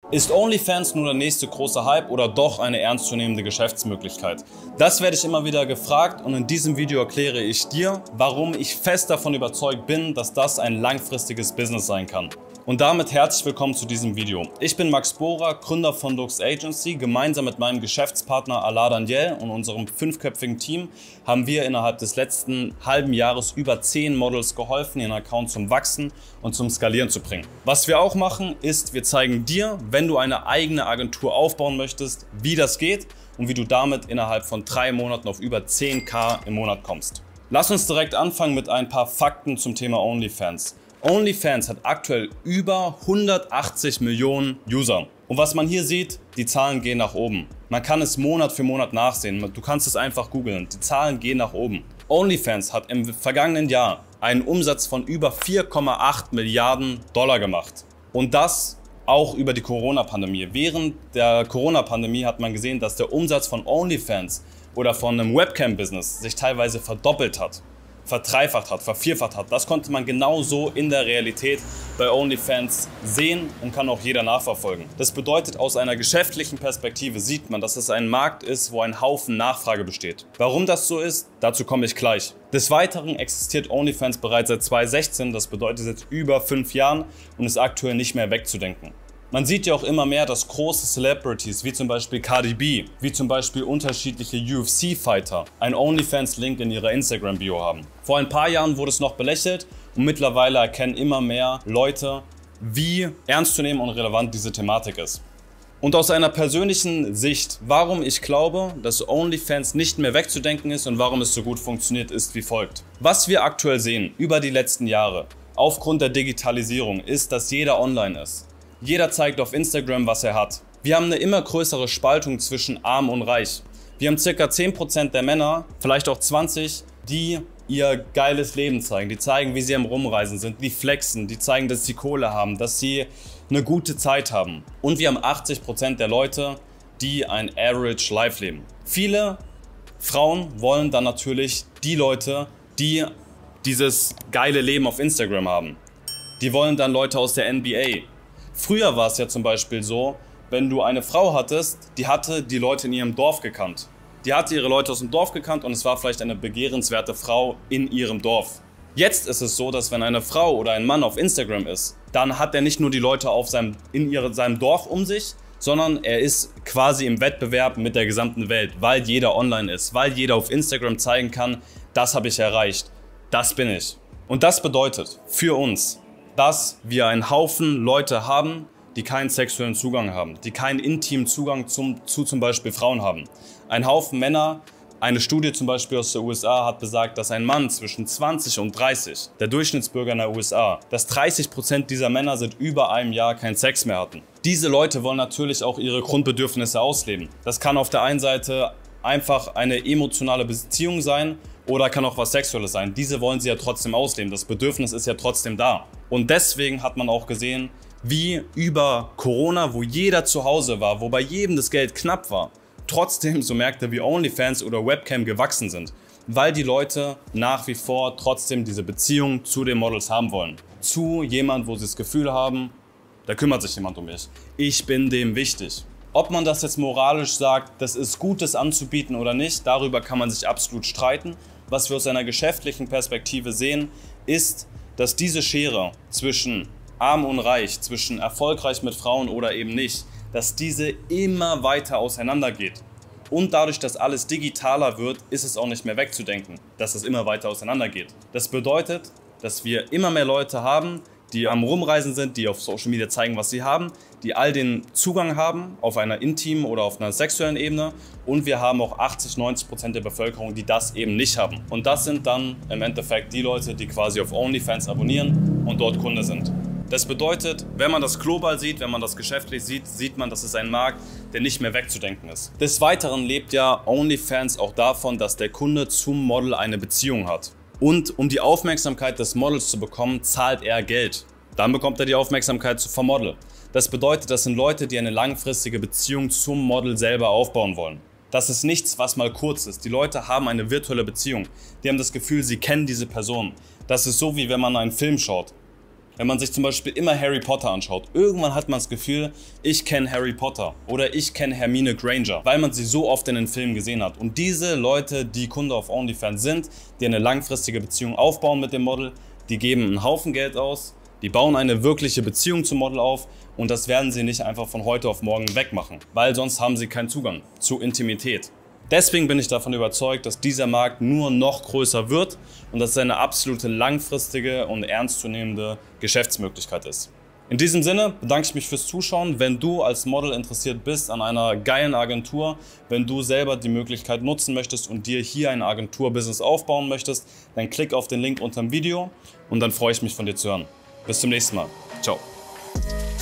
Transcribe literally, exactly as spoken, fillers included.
Ist OnlyFans nur der nächste große Hype oder doch eine ernstzunehmende Geschäftsmöglichkeit? Das werde ich immer wieder gefragt und in diesem Video erkläre ich dir, warum ich fest davon überzeugt bin, dass das ein langfristiges Business sein kann. Und damit herzlich willkommen zu diesem Video. Ich bin Max Bohrer, Gründer von Lux Agency. Gemeinsam mit meinem Geschäftspartner Alaa Daniel und unserem fünfköpfigen Team haben wir innerhalb des letzten halben Jahres über zehn Models geholfen, ihren Account zum Wachsen und zum Skalieren zu bringen. Was wir auch machen, ist, wir zeigen dir, wenn du eine eigene Agentur aufbauen möchtest, wie das geht und wie du damit innerhalb von drei Monaten auf über zehntausend im Monat kommst. Lass uns direkt anfangen mit ein paar Fakten zum Thema OnlyFans. OnlyFans hat aktuell über hundertachtzig Millionen User. Und was man hier sieht, die Zahlen gehen nach oben. Man kann es Monat für Monat nachsehen. Du kannst es einfach googeln. Die Zahlen gehen nach oben. OnlyFans hat im vergangenen Jahr einen Umsatz von über vier Komma acht Milliarden Dollar gemacht. Und das auch über die Corona-Pandemie. Während der Corona-Pandemie hat man gesehen, dass der Umsatz von OnlyFans oder von einem Webcam-Business sich teilweise verdoppelt hat. verdreifacht hat, vervierfacht hat. Das konnte man genauso in der Realität bei OnlyFans sehen und kann auch jeder nachverfolgen. Das bedeutet, aus einer geschäftlichen Perspektive sieht man, dass es ein Markt ist, wo ein Haufen Nachfrage besteht. Warum das so ist, dazu komme ich gleich. Des Weiteren existiert OnlyFans bereits seit zweitausendsechzehn, das bedeutet seit über fünf Jahren und ist aktuell nicht mehr wegzudenken. Man sieht ja auch immer mehr, dass große Celebrities, wie zum Beispiel Cardi B, wie zum Beispiel unterschiedliche U F C-Fighter, einen OnlyFans-Link in ihrer Instagram-Bio haben. Vor ein paar Jahren wurde es noch belächelt und mittlerweile erkennen immer mehr Leute, wie ernstzunehmend und relevant diese Thematik ist. Und aus einer persönlichen Sicht, warum ich glaube, dass OnlyFans nicht mehr wegzudenken ist und warum es so gut funktioniert, ist wie folgt. Was wir aktuell sehen über die letzten Jahre, aufgrund der Digitalisierung, ist, dass jeder online ist. Jeder zeigt auf Instagram, was er hat. Wir haben eine immer größere Spaltung zwischen arm und reich. Wir haben ca. zehn Prozent der Männer, vielleicht auch zwanzig Prozent, die ihr geiles Leben zeigen. Die zeigen, wie sie am Rumreisen sind, die flexen, die zeigen, dass sie Kohle haben, dass sie eine gute Zeit haben. Und wir haben achtzig Prozent der Leute, die ein Average Life leben. Viele Frauen wollen dann natürlich die Leute, die dieses geile Leben auf Instagram haben. Die wollen dann Leute aus der N B A. Früher war es ja zum Beispiel so, wenn du eine Frau hattest, die hatte die Leute in ihrem Dorf gekannt. Die hatte ihre Leute aus dem Dorf gekannt und es war vielleicht eine begehrenswerte Frau in ihrem Dorf. Jetzt ist es so, dass wenn eine Frau oder ein Mann auf Instagram ist, dann hat er nicht nur die Leute auf seinem, in ihre, seinem Dorf um sich, sondern er ist quasi im Wettbewerb mit der gesamten Welt, weil jeder online ist, weil jeder auf Instagram zeigen kann, das habe ich erreicht, das bin ich. Und das bedeutet für uns, dass wir einen Haufen Leute haben, die keinen sexuellen Zugang haben, die keinen intimen Zugang zum, zu zum Beispiel Frauen haben. Ein Haufen Männer, eine Studie zum Beispiel aus den U S A hat besagt, dass ein Mann zwischen zwanzig und dreißig, der Durchschnittsbürger in den U S A, dass dreißig Prozent dieser Männer seit über einem Jahr keinen Sex mehr hatten. Diese Leute wollen natürlich auch ihre Grundbedürfnisse ausleben. Das kann auf der einen Seite einfach eine emotionale Beziehung sein, oder kann auch was Sexuelles sein. Diese wollen sie ja trotzdem ausleben. Das Bedürfnis ist ja trotzdem da. Und deswegen hat man auch gesehen, wie über Corona, wo jeder zu Hause war, wo bei jedem das Geld knapp war, trotzdem so Märkte wie OnlyFans oder Webcam gewachsen sind. Weil die Leute nach wie vor trotzdem diese Beziehung zu den Models haben wollen. Zu jemand, wo sie das Gefühl haben, da kümmert sich jemand um mich. Ich bin dem wichtig. Ob man das jetzt moralisch sagt, das ist gut, das anzubieten oder nicht, darüber kann man sich absolut streiten. Was wir aus einer geschäftlichen Perspektive sehen, ist, dass diese Schere zwischen arm und reich, zwischen erfolgreich mit Frauen oder eben nicht, dass diese immer weiter auseinandergeht. Und dadurch, dass alles digitaler wird, ist es auch nicht mehr wegzudenken, dass es immer weiter auseinandergeht. Das bedeutet, dass wir immer mehr Leute haben, die am Rumreisen sind, die auf Social Media zeigen, was sie haben, die all den Zugang haben auf einer intimen oder auf einer sexuellen Ebene und wir haben auch achtzig, neunzig Prozent der Bevölkerung, die das eben nicht haben. Und das sind dann im Endeffekt die Leute, die quasi auf OnlyFans abonnieren und dort Kunde sind. Das bedeutet, wenn man das global sieht, wenn man das geschäftlich sieht, sieht man, dass es ein Markt, der nicht mehr wegzudenken ist. Des Weiteren lebt ja OnlyFans auch davon, dass der Kunde zum Model eine Beziehung hat. Und um die Aufmerksamkeit des Models zu bekommen, zahlt er Geld. Dann bekommt er die Aufmerksamkeit vom Model. Das bedeutet, das sind Leute, die eine langfristige Beziehung zum Model selber aufbauen wollen. Das ist nichts, was mal kurz ist. Die Leute haben eine virtuelle Beziehung. Die haben das Gefühl, sie kennen diese Person. Das ist so, wie wenn man einen Film schaut. Wenn man sich zum Beispiel immer Harry Potter anschaut, irgendwann hat man das Gefühl, ich kenne Harry Potter oder ich kenne Hermine Granger, weil man sie so oft in den Filmen gesehen hat. Und diese Leute, die Kunde auf OnlyFans sind, die eine langfristige Beziehung aufbauen mit dem Model, die geben einen Haufen Geld aus, die bauen eine wirkliche Beziehung zum Model auf und das werden sie nicht einfach von heute auf morgen wegmachen, weil sonst haben sie keinen Zugang zu Intimität. Deswegen bin ich davon überzeugt, dass dieser Markt nur noch größer wird und dass es eine absolute langfristige und ernstzunehmende Geschäftsmöglichkeit ist. In diesem Sinne bedanke ich mich fürs Zuschauen. Wenn du als Model interessiert bist an einer geilen Agentur, wenn du selber die Möglichkeit nutzen möchtest und dir hier ein Agenturbusiness aufbauen möchtest, dann klick auf den Link unter dem Video und dann freue ich mich von dir zu hören. Bis zum nächsten Mal. Ciao.